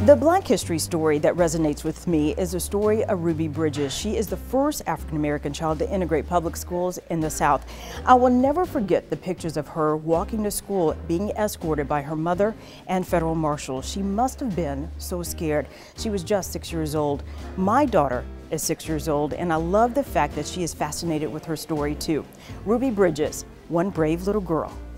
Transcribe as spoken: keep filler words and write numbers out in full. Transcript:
The Black history story that resonates with me is the story of Ruby Bridges. She is the first African-American child to integrate public schools in the South. I will never forget the pictures of her walking to school, being escorted by her mother and federal marshals. She must have been so scared. She was just six years old. My daughter is six years old, and I love the fact that she is fascinated with her story too. Ruby Bridges, one brave little girl.